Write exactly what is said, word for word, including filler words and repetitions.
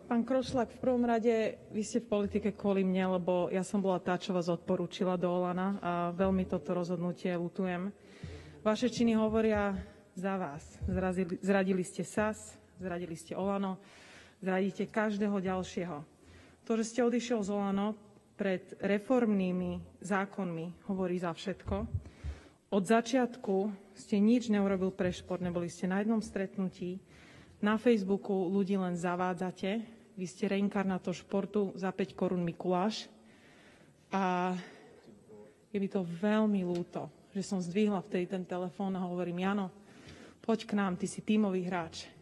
Pán Krošlak, v prvom rade, vy ste v politike kvôli mne, lebo ja som bola tá, čo vás odporúčila do Olana a veľmi toto rozhodnutie ľutujem. Vaše činy hovoria za vás. Zrazili, zradili ste es a es, zradili ste Olano, zradíte každého ďalšieho. To, že ste odišiel z Olano pred reformnými zákonmi, hovorí za všetko. Od začiatku ste nič neurobil pre šport, neboli ste na jednom stretnutí. Na Facebooku ľudí len zavádzate. Vy ste reinkarnátor športu za päť korún Mikuláš. A je mi to veľmi ľúto, že som zdvihla vtedy ten telefón a hovorím, Jano, poď k nám, ty si tímový hráč.